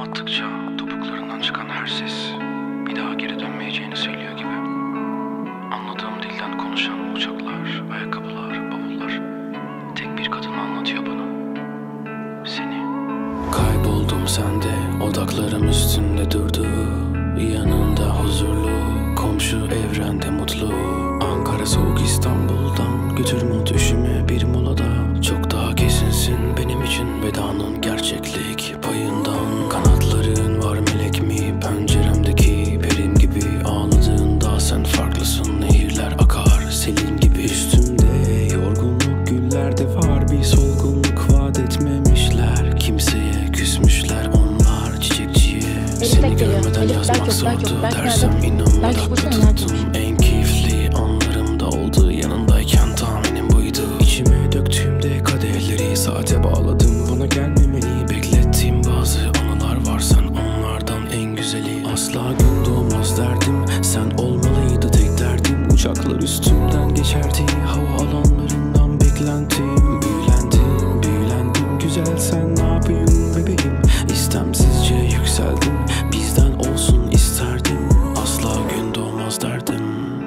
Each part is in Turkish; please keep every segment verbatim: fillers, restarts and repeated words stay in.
attıkça topuklarından çıkan her ses bir daha geri dönmeyeceğini söylüyor gibi. Anladığım dilden konuşan uçaklar, ayakkabılar, bavullar tek bir kadın anlatıyor bana. Seni. Kayboldum sende, odaklarım üstünde durdu. Yanında huzurlu, komşu evrende mutlu. Ankara soğuk İstanbul'dan götürme üşüme bir molada. Çok daha kesinsin benim için vedanın gerçeklik payından. Kanatların var melek mi penceremdeki perim gibi. Ağladığında sen farklısın, nehirler akar selin gibi. Üstümde yorgunluk güllerde var bir solgunluk vaat etmemişler. Kimseye küsmüşler onlar çiçekçiye. Seni görmeden yazmak zordu dersem inanmadan tuttum. En keyifli anlarımda oldu yanındayken tahminim buydu. İçime döktüğümde kadehleri saate bağladım. Bana gelmemeni beklettiğim bazı anılar var, sen onlardan en güzeli. Asla gün doğmaz derdim, sen olmalıydı tek derdim. Uçaklar üstümden geçerdi, hava alanlarından beklentim. Büyülendim, büyülendim güzel, sen ne yapayım bebeğim. İstemsizce yükseldim, bizden olsun isterdim. Asla gün doğmaz derdim,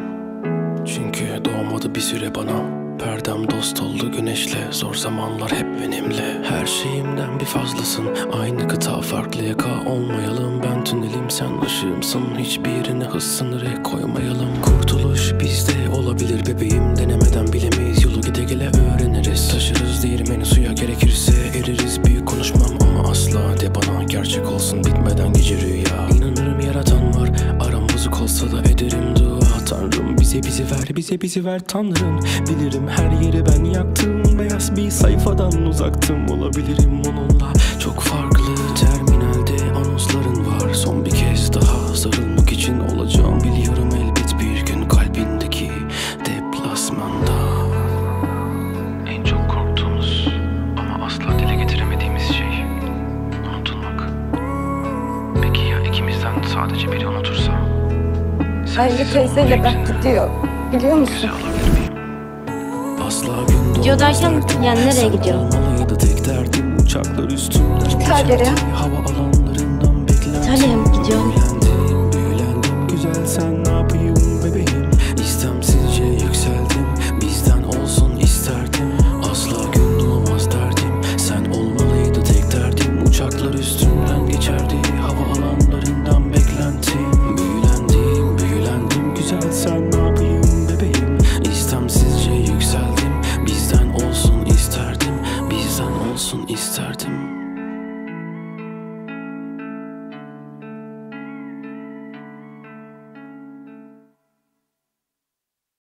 çünkü doğmadı bir süre bana. Perdem dost oldu güneşle, zor zamanlar hep benimle. Her şeyimden bir fazlasın, aynı kıta farklı yaka olmayalım. Ben tünelim sen ışığımsın, hiçbirine hız sınırı koymayalım. Kurtuluş bizde olabilir bebeğim, denemeden bilemeyiz yolu, gide gele öğreniriz. Taşırız değirmeni suya, gerekirse eririz. Büyük konuşmam ama asla de bana gerçek olsun bitmeden gece rüya. İnanırım yaratan var, aram bozuk olsa da ederim dua. Tanrım bize bizi ver, bize bizi ver Tanrım. Bilirim her yeri ben yaktım, beyaz bir sayfadan uzaktım. Olabilirim onunla çok farklı. Terminalde anonsların var, son bir kez daha sarılmak için olacağım. Biliyorum elbet bir gün kalbindeki deplasmanda. En çok korktuğumuz ama asla dile getiremediğimiz şey unutulmak. Peki ya ikimizden sadece biri unutursa? Ayrıca teyzeyle ben gidiyor, biliyor musun? Gidiyor derken yani nereye gidiyor? İtalya'ya. İtalya'ya mı gidiyor? Büyülendim, büyülendim güzel, sen ne yapayım bebeğim. İstemsizce yükseldim, bizden olsun isterdim. Asla gün doğmaz derdim, sen olmalıydı tek derdim. Uçaklar üstümden geçerdi, hava alanlarından beklentim. Büyülendim, büyülendim güzel, sen ne yapayım bebeğim. İstemsizce yükseldim, bizden olsun isterdim. Bizden olsun isterdim.